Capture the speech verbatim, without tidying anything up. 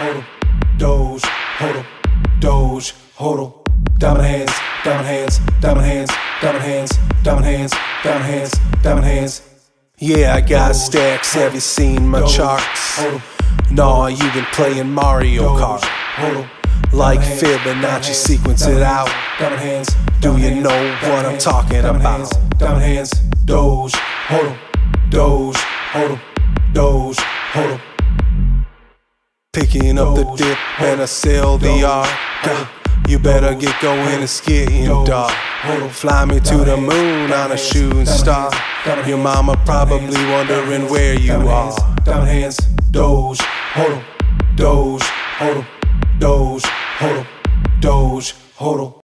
HODL, DOGE HODL, DOGE HODL. Diamond hands, diamond hands, diamond hands, diamond hands, diamond hands, diamond hands, diamond hands. Yeah, I got stacks, have you seen my charts? Nah, you been playing Mario Kart. Like Fibonacci, sequence it out. Diamond hands, do you know what I'm talking about? Diamond hands, DOGE HODL, DOGE HODL, DOGE HODL. Picking up the dip and I sell the art. You better get going, it's getting dark. Fly me to the moon on a shooting star. Your mama probably wondering where you are. Diamond hands, DOGE HODL, DOGE HODL, DOGE HODL, DOGE HODL.